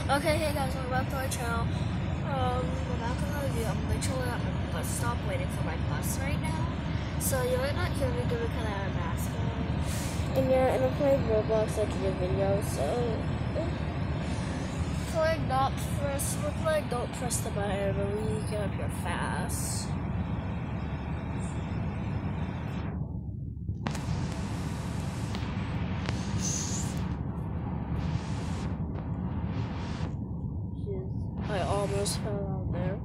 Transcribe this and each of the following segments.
Okay, hey guys, welcome back to our channel. We're not gonna review. I'm literally at my bus stop waiting for my bus right now. So you might not hear me because I have a mask on. And yeah, and I'm playing Roblox like in your video, so don't press the button, but we get up here fast. I almost fell out there.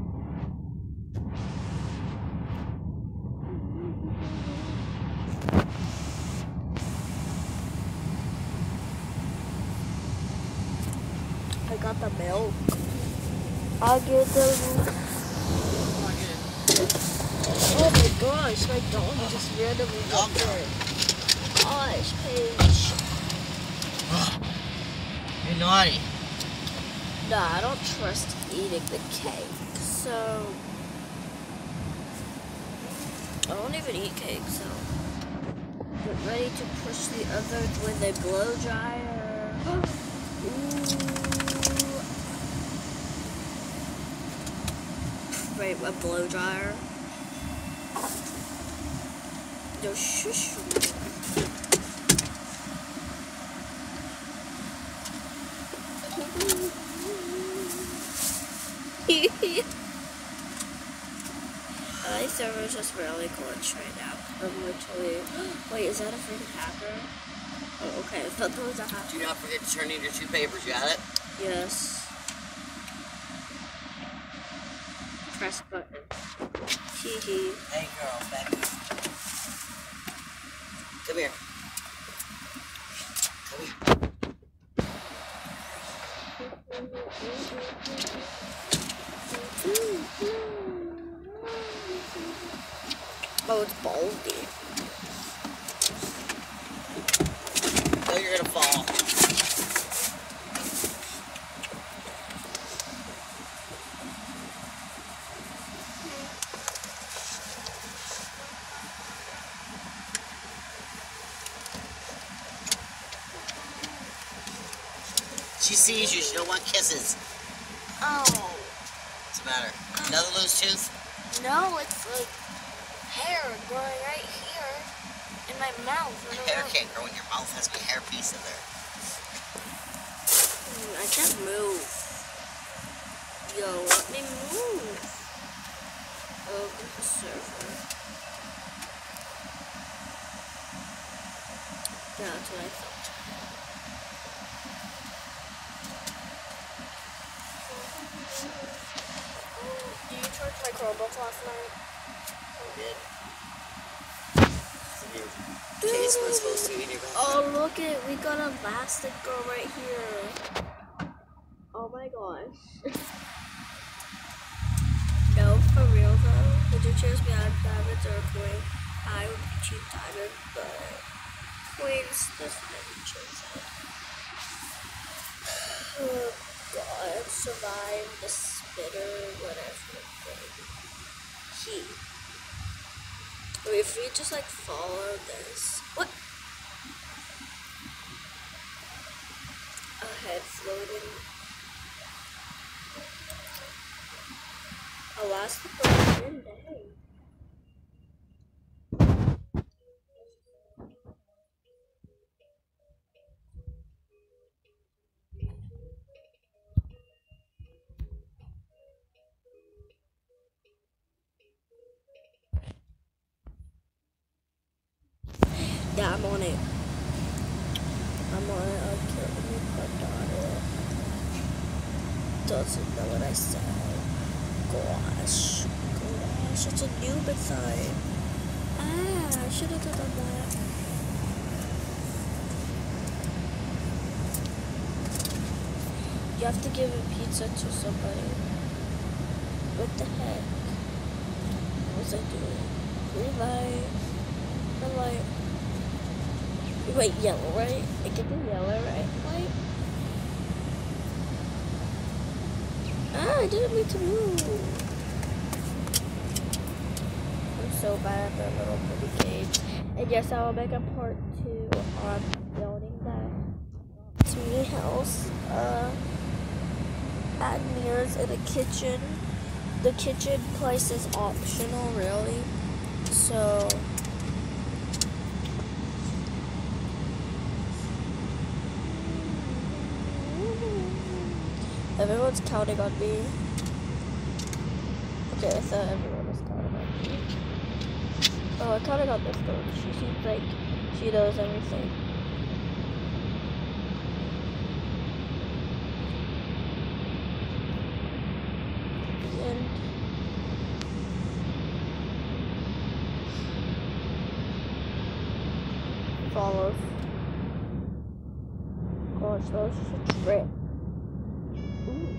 I got the milk. I'll get the... Oh my gosh, my dog just randomly got there. Gosh, Paige. You're naughty. Nah, I don't trust eating the cake, so... I don't even eat cake, so... Get ready to push the others with a blow dryer. Ooh. Wait, a blow dryer? Yo, shush. My server is just really glitched right now. I'm literally... Wait, is that a freaking hacker? Oh, okay. I thought that was a hacker. Do not forget to turn in your 2 papers. You got it? Yes. Press button. Hee. Hey, girl, back here. Come here. Come here. Oh, it's Baldy. No, you're gonna fall. She sees you. She don't want kisses. Oh. What's the matter? Another loose tooth? No, it's like hair growing right here in my mouth. Hair can't grow in your mouth. Has a hair piece in there. I can't move. Yo, let me move. Open the server. Yeah, that's what I thought. Did you charge my Chromebook last night? I did. Case was supposed to be in your back. Oh, look it. We got a elastic girl right here. Oh my gosh. No, for real though. Would you choose me out of diamonds or a queen? I would be cheap diamond, but queens doesn't really choose it. Oh god, survive the spitter, whatever. He. If we just like follow this. What? A head floating. I'll last for 10 days. Yeah, I'm on it. Okay, let me put on it. Doesn't know what I said. Gosh, it's a noob inside. I should have done that. You have to give a pizza to somebody. What the heck? What was I doing? Green light. Red light. Wait, yellow, right? I get the yellow, right? Wait. I didn't mean to move. I'm so bad at the little pretty cage. And yes, I will make a part 2 on building that tiny house. add mirrors in a kitchen. The kitchen place is optional, really. So everyone's counting on me. Okay, I thought everyone was counting on me. Oh, I'm counting on this girl. She seems like she knows everything. And follows. Gosh, that was just a trip. Ooh.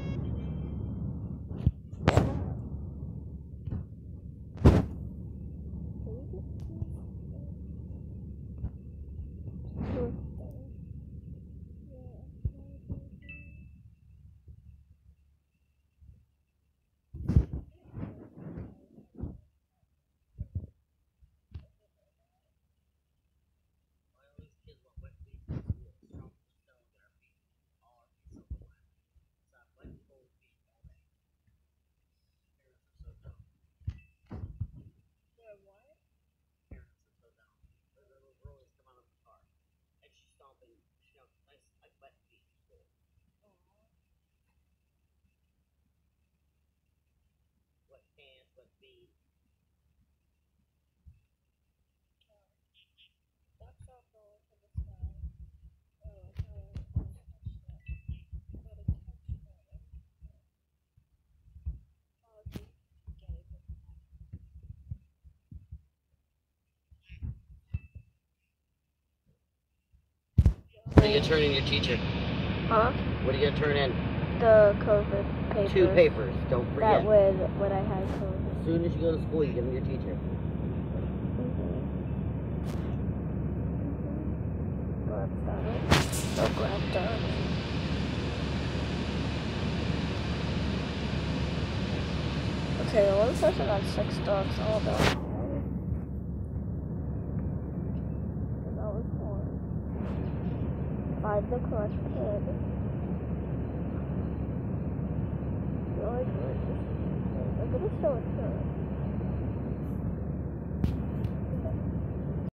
What are you gonna turn in your teacher? Huh? What are you gonna turn in? The COVID papers. 2 papers, don't forget. That when I had COVID. As soon as you go to school, you give them your teacher. Grab that. Oh, grab that. Okay, the one person got 6 dogs all done. That was 4. Find the correct kid. I'm gonna show it to her.